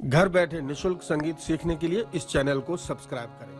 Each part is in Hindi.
घर बैठे निशुल्क संगीत सीखने के लिए इस चैनल को सब्सक्राइब करें।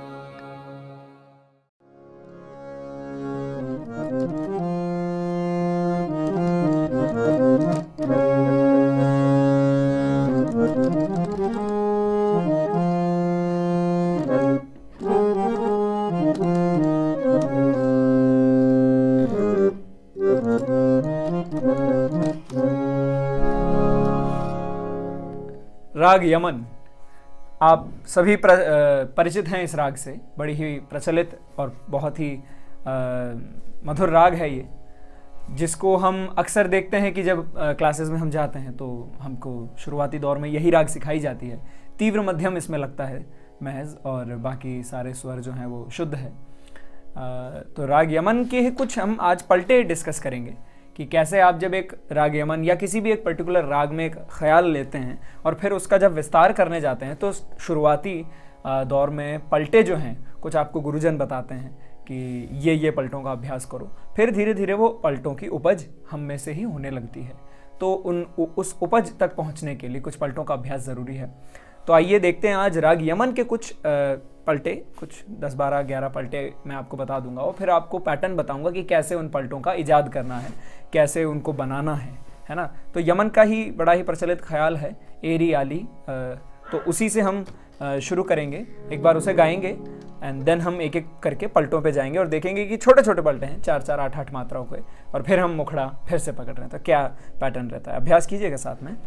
राग यमन, आप सभी परिचित हैं इस राग से। बड़ी ही प्रचलित और बहुत ही मधुर राग है ये, जिसको हम अक्सर देखते हैं कि जब क्लासेस में हम जाते हैं तो हमको शुरुआती दौर में यही राग सिखाई जाती है। तीव्र मध्यम इसमें लगता है महज, और बाकी सारे स्वर जो हैं वो शुद्ध है। तो राग यमन के कुछ हम आज पलटे डिस्कस करेंगे कि कैसे आप जब एक राग यमन या किसी भी एक पर्टिकुलर राग में एक ख्याल लेते हैं और फिर उसका जब विस्तार करने जाते हैं तो शुरुआती दौर में पलटे जो हैं कुछ आपको गुरुजन बताते हैं कि ये पलटों का अभ्यास करो। फिर धीरे धीरे वो पलटों की उपज हम में से ही होने लगती है। तो उस उपज तक पहुंचने के लिए कुछ पलटों का अभ्यास ज़रूरी है। तो आइए देखते हैं आज राग यमन के कुछ पलटे, कुछ 10, 12, 11 पलटे मैं आपको बता दूंगा और फिर आपको पैटर्न बताऊंगा कि कैसे उन पलटों का इजाद करना है, कैसे उनको बनाना है ना। तो यमन का ही बड़ा ही प्रचलित ख्याल है एरी आली, तो उसी से हम शुरू करेंगे। एक बार उसे गाएंगे एंड देन हम एक एक करके पलटों पे जाएंगे और देखेंगे कि छोटे छोटे पलटे हैं 4-4, 8-8 मात्राओं के, और फिर हम मुखड़ा फिर से पकड़ रहे हैं। तो क्या पैटर्न रहता है, अभ्यास कीजिएगा साथ में।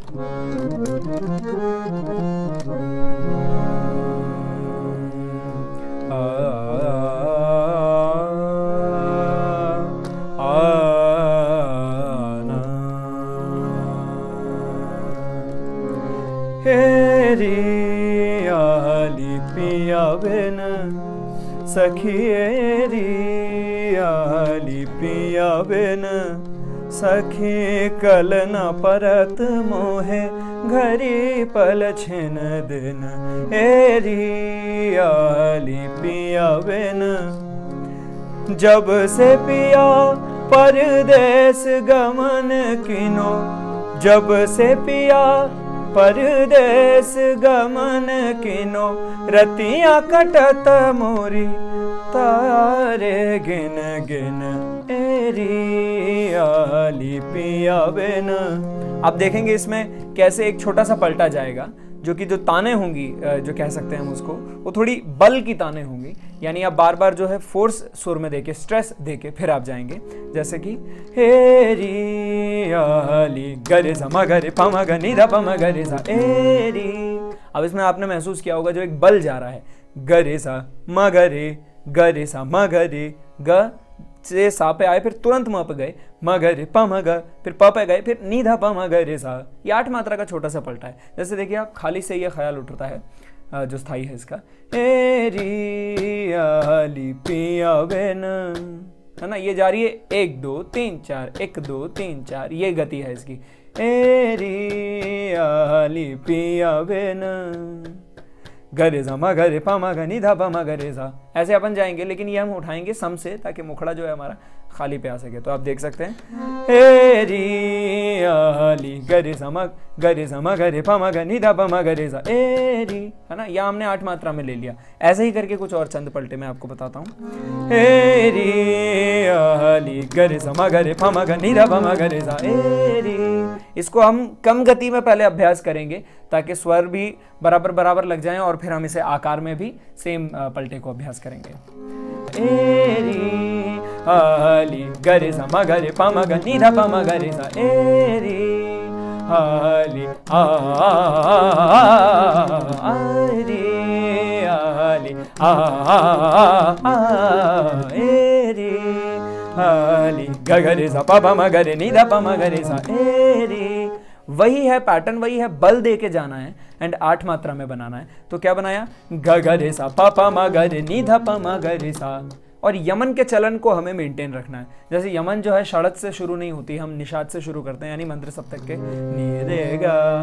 हेरी आली पिया बिन सखी, हेरी आली पिया बिन सखी, कल न परत मोहे घरी पल छिन दिन। हेरी आली पिया बिन जब से पिया परदेस गमन किनो, जब से पिया परदेस गमन किनो, रतियाँ कटत मोरी तारे गिन गिन। एरी आली पिया बिन। आप देखेंगे इसमें कैसे एक छोटा सा पलटा जाएगा, जो कि जो ताने होंगी, जो कह सकते हैं हम उसको, वो थोड़ी बल की ताने होंगी। यानी आप बार बार जो है फोर्स सुर में देके, स्ट्रेस देके फिर आप जाएंगे। जैसे कि हेरी आली गरे सा म गरे प म ग नि ध प म गरे सा एरी। अब इसमें आपने महसूस किया होगा जो एक बल जा रहा है, गरे सा म गरे सा म गरे, ग से सा पे आए फिर तुरंत म पे गए, म ग रे प म ग, फिर प पे गए, फिर नी धा प म ग रे सा। ये 8 मात्रा का छोटा सा पलटा है। जैसे देखिए आप खाली से ये ख्याल उठता है जो स्थाई है इसका, एरी आली पिया बिन, है ना। ये जा रही है 1 2 3 4, 1 2 3 4, ये गति है इसकी। एरी आली पिया बिन गरे सा म गरे प म ग नि ध प म गरे सा। ऐसे अपन जाएंगे, लेकिन ये हम उठाएंगे सम से ताकि मुखड़ा जो है हमारा खाली पे आ सके। तो आप देख सकते हैं एरी आली गरे सा म गरे प म ग नि ध प म गरे सा एरी, है ना। या हमने 8 मात्रा में ले लिया। ऐसे ही करके कुछ और चंद पलटे मैं आपको बताता हूँ। एरी आली गरे सा म गरे प म ग नि ध प म गरे सा एरी। इसको हम कम गति में पहले अभ्यास करेंगे ताकि स्वर भी बराबर बराबर लग जाएं, और फिर हम इसे आकार में भी सेम पलटे को अभ्यास करेंगे। एरी आली गरे सा म गरे प म ग नि ध प म गरे सा एरी आली आली एरी आली ग गरे सा प प म गरे नि ध प म गरे सा एरी। वही है पैटर्न, वही है, बल दे के जाना है एंड 8 मात्रा में बनाना है। तो क्या बनाया, ग गरे सा प प म गरे नि ध प म गरे सा। और यमन के चलन को हमें मेंटेन रखना है। जैसे यमन जो है षड़त से शुरू नहीं होती, हम निषाद से शुरू करते हैं, यानी मंत्र सप्तक के नि रे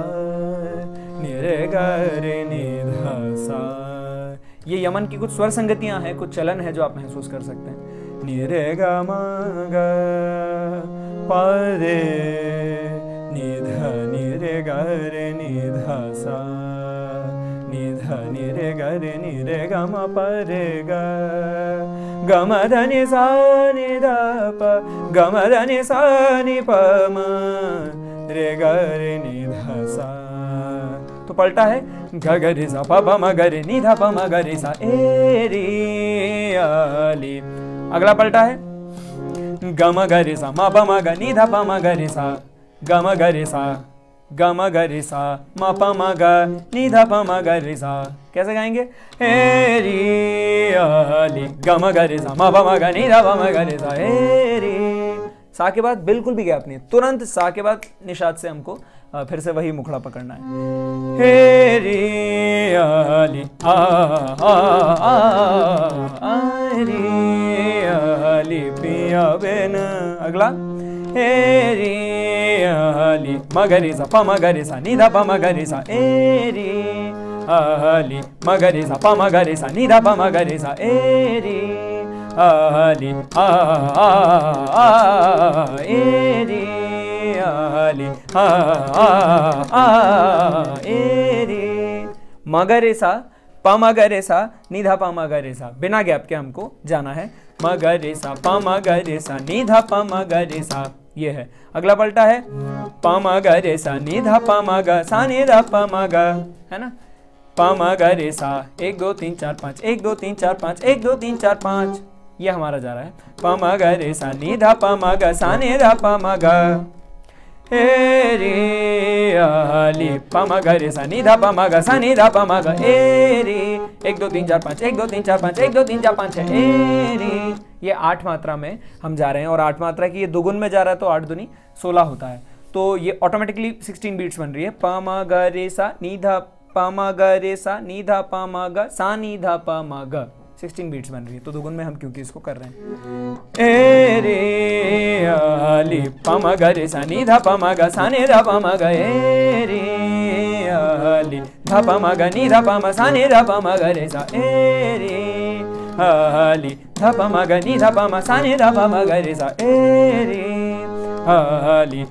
ग रे नि ध सा। ये यमन की कुछ स्वर संगतियां हैं, कुछ चलन है जो आप महसूस कर सकते हैं। नि रे ग म ग प रे नि ध नि रे ग रे नि ध सा नि ध नि रे ग रे नि रे ग म प रे ग ग म ध नि सा नि ध प ग म ध नि सा नि प म रे ग रे नि ध सा। तो पलटा है ग ग रे सा प प म ग रे नि ध प म ग रे सा ए रे आ ली। अगला पलटा है ग म ग रे सा म प म ग नि ध प म ग रे सा ग म ग रे सा ग म ग रे सा म प म ग नि ध प म ग रे सा। कैसे गाएंगे? हे रे आ ली ग म ग रे सा म प म ग नि ध प म ग रे सा हे रे। सा के बाद बिल्कुल भी गैप नहीं, तुरंत सा के बाद निषाद से हमको फिर से वही मुखड़ा पकड़ना है। हे रे आ ली आ रे आ ली पिया बेन। अगला हे रे आ ली म ग रे सा प म ग रे सा नि ध प म ग रे सा ए रे आ ली म ग रे सा प म ग रे सा नि ध प म ग रे सा ए रे आ ली ए रे आ ली ए रे। म ग रे सा प म ग रे सा नि ध प म ग रे सा, बिना गैप के हमको जाना है। म ग रे सा प म ग रे सा नि ध प म ग रे सा ये है। अगला पलटा है प म ग रे सा नि ध प म ग सा नि ध प म ग, है ना। प म ग रे सा 1 2 3 4 5 1 2 3 4 5 1 2 3 4 5 ये हमारा जा रहा है। प म ग रे सा नि ध प म ग सा नि ध प म ग हे रे आ ली प म ग रे सा नि ध प म ग सा नि ध प म ग ए रे 1 2 3 4 5 1 2 3 4 5 1 2 3 4 5 है ए रे। ये 8 मात्रा में हम जा रहे हैं और 8 मात्रा की ये दुगुन में जा रहा है तो 8 दूनी 16 होता है। तो ये ऑटोमेटिकली 16 बीट्स बन रही है। प म ग रे सा नि ध प म ग रे सा नि ध प म ग सा नि ध प म ग 16 बीट्स बन रही है। तो दुगुन में हम क्योंकि इसको कर रहे हैं। ए रे आ ली प म ग रे सा नि ध प म ग सा नि ध प म ग ए रे आ ली ध प म ग नि ध प म सा नि ध प म ग रे सा ए रे आ ली ध प म ग नि ध प म सा नि ध प म ग रे सा ए रे आ ली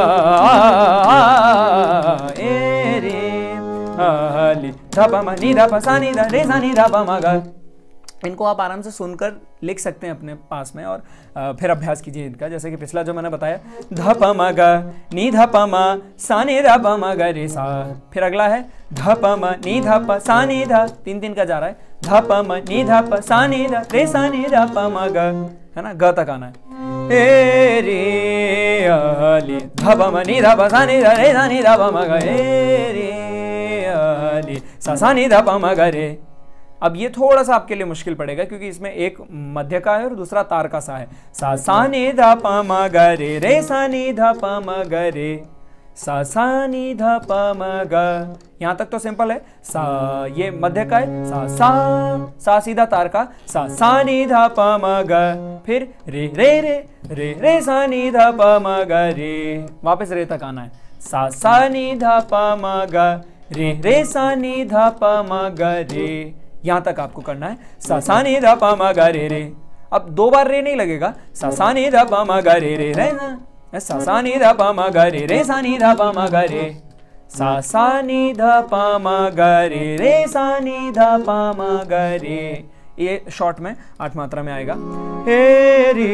ए रे आ ली ध प म नि ध प सा नि ध रे सा नि ध प म ग। इनको आप आराम से सुनकर लिख सकते हैं अपने पास में और फिर अभ्यास कीजिए इनका। जैसे कि पिछला जो मैंने बताया ध प म ग नि ध प म सा नि ध प म ग रे सा। फिर अगला है ध प म नि ध प सा नि ध 3 का जा रहा है। ध प म नि ध प सा नि ध रे सा नि ध प म ग, है ना, ग तक आना है। ए रे आ ली ध प म नि ध प सा नि ध रे सा नि ध प म ग ए रे आ ली सा नि ध प म ग रे। अब ये थोड़ा सा आपके लिए मुश्किल पड़ेगा क्योंकि इसमें एक मध्य का है और दूसरा तार का सा है। सा नि ध प म ग रे सा नि ध प म ग रे सा नि ध प म ग। यहां तक तो सिंपल है। सा ये मध्य का है, सा सीधा तार का, सा नि ध प म ग, फिर रे रे रे रे रे सा नि ध प म ग रे, वापस रे तक आना है। सा नि ध प म ग रे रे सा नि ध प म ग रे। यहां तक आपको करना है। सा नि ध प म ग रे रे। अब 2 बार रे नहीं लगेगा। सा नि ध प म ग रे रे रे सा नि ध प म ग रे रे सा नि ध प म ग रे सा नि ध प म ग रे रे सा नि ध प म ग रे। ये शॉर्ट में 8 मात्रा में आएगा। हे रे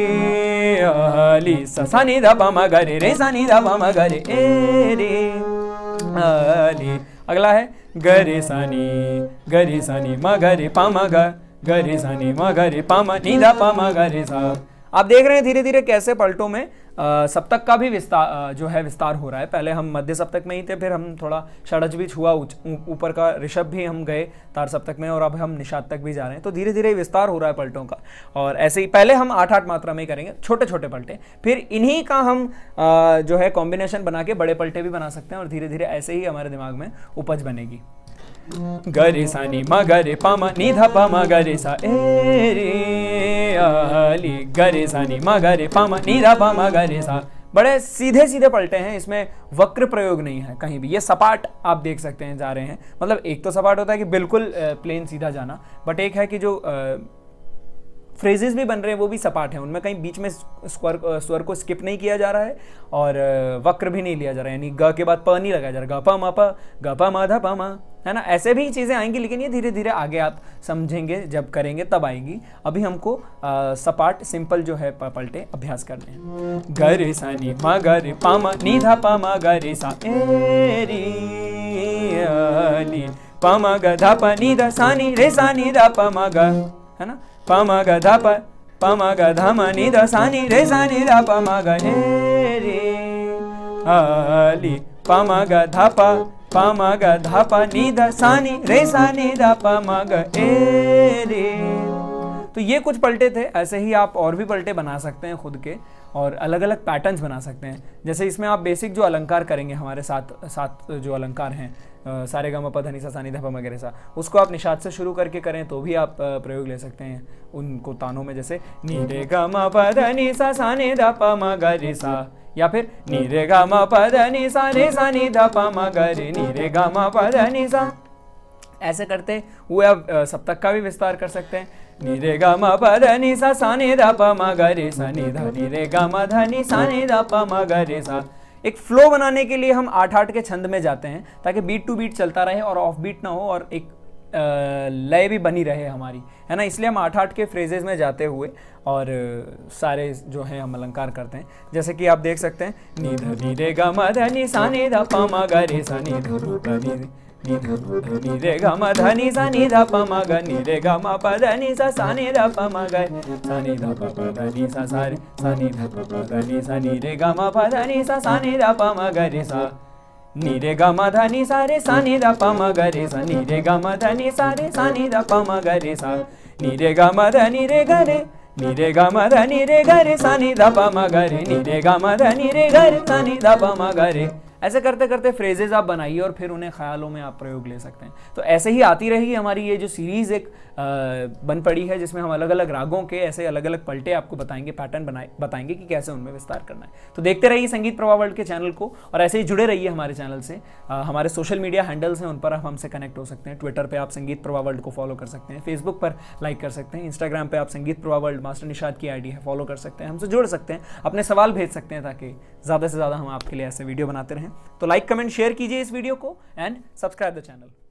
आ ली सा नि ध प म ग रे रे सा नि ध प म ग रे ए रे आ ली। अगला है ग रे सा नि म ग रे प म ग रे सा नि म ग रे प म नि ध प म ग रे सा। आप देख रहे हैं धीरे धीरे कैसे पलटों में सप्तक का भी विस्तार जो है विस्तार हो रहा है। पहले हम मध्य सप्तक में ही थे, फिर हम थोड़ा षड्ज भी छुआ, ऊपर का ऋषभ भी हम गए तार सप्तक में और अब हम निषाद तक भी जा रहे हैं। तो धीरे धीरे विस्तार हो रहा है पलटों का। और ऐसे ही पहले हम 8-8 मात्रा में ही करेंगे, छोटे छोटे पलटे, फिर इन्हीं का हम जो है कॉम्बिनेशन बना के बड़े पलटे भी बना सकते हैं और धीरे धीरे ऐसे ही हमारे दिमाग में उपज बनेगी। ग रे सा नि म ग रे प म नि ध प म ग रे सा ए रे आ ली ग रे सा नि म ग रे प म नि ध प म ग रे सा। बड़े सीधे सीधे पलटे हैं, इसमें वक्र प्रयोग नहीं है कहीं भी। ये सपाट आप देख सकते हैं जा रहे हैं। मतलब एक तो सपाट होता है कि बिल्कुल प्लेन सीधा जाना, बट एक है कि जो फ्रेजेस भी बन रहे हैं वो भी सपाट हैं, उनमें कहीं बीच में स्वर को स्किप नहीं किया जा रहा है और वक्र भी नहीं लिया जा रहा है, यानी ग के बाद प नहीं लगाया जा रहा, ग प म ध प म, है ना। ऐसे भी चीज़ें आएंगी, लेकिन ये धीरे धीरे आगे आप समझेंगे, जब करेंगे तब आएगी। अभी हमको सपाट सिंपल जो है पलटे अभ्यास करने हैं। ग रे सा नी म ग रे प म नी ध प म ग रे सा ए री ली प म ग ध प नी ध सा नी रे सा नी ध प म ग, है ना। प म ग ध प म ग ध म नी ध सा नी रे सा नी ध प म ग ए रे ली प म ग ध प म ग ध प नी ध सा नी रे सा नी ध प म ग ए रे। तो ये कुछ पलटे थे, ऐसे ही आप और भी पलटे बना सकते हैं खुद के, और अलग अलग पैटर्न्स बना सकते हैं। जैसे इसमें आप बेसिक जो अलंकार करेंगे, हमारे सात जो अलंकार हैं, सारे ग म प ध नि सा सा नी ध प म ग रे सा, उसको आप निषाद से शुरू करके करें तो भी आप प्रयोग ले सकते हैं उनको तानों में, जैसे नी रे ग म प ध नि सा सा नी ध प म ग रे सा, या फिर नी रे ग म प ध नि सा रे सा नी ध प म ग रे नी रे ग म प ध नि सा। ऐसे करते हुए आप सप्तक का भी विस्तार कर सकते हैं। नी रे ग म प ध नि सा सा नी ध प म ग रे सा नी ध नी रे ग म ध नि सा नी ध प म ग रे सा। एक फ्लो बनाने के लिए हम 8-8 के छंद में जाते हैं, ताकि बीट टू बीट चलता रहे और ऑफ बीट ना हो, और एक लय भी बनी रहे हमारी, है ना। इसलिए हम 8-8 के फ्रेजेस में जाते हुए और सारे जो हैं हम अलंकार करते हैं। जैसे कि आप देख सकते हैं, नी ध नी रे ग म ध नि सा नी ध प म ग रे सा नी ध ध नी रे ग म ध नि सा नी ध प म ग नी रे ग म प ध नि सा सा नी ध प म ग सा नी ध प प ध नि सा सा रे सा नी ध प प ध नि सा नी रे ग म प ध नि सा सा नी ध प म ग रे सा नी रे ग म ध नि सा रे सा नी ध प म ग रे सा नी रे ग म ध नि सा रे सा नी ध प म ग रे सा नी रे ग म ध नि रे ग रे नी रे ग म ध नि रे ग रे सा नी ध प म ग रे नी रे ग म ध नि रे ग रे सा नी ध प म ग रे। ऐसे करते करते फ्रेजेस आप बनाइए और फिर उन्हें ख्यालों में आप प्रयोग ले सकते हैं। तो ऐसे ही आती रहेगी हमारी ये जो सीरीज़ एक बन पड़ी है, जिसमें हम अलग अलग रागों के ऐसे अलग अलग पलटे आपको बताएंगे, पैटर्न बताएंगे कि कैसे उनमें विस्तार करना है। तो देखते रहिए संगीत प्रवाह वर्ल्ड के चैनल को, और ऐसे ही जुड़े रहिए हमारे चैनल से। हमारे सोशल मीडिया हैंडल्स हैं, उन पर आप हमसे कनेक्ट हो सकते हैं। ट्विटर पर आप संगीत प्रवाह वर्ल्ड को फॉलो कर सकते हैं, फेसबुक पर लाइक कर सकते हैं, इंस्टाग्राम पर आप संगीत प्रवाह वर्ल्ड मास्टर निषाद की आईडी है, फॉलो कर सकते हैं, हमसे जुड़ सकते हैं, अपने सवाल भेज सकते हैं, ताकि ज़्यादा से ज़्यादा हम आपके लिए ऐसे वीडियो बनाते रहें। तो लाइक कमेंट शेयर कीजिए इस वीडियो को एंड सब्सक्राइब द चैनल।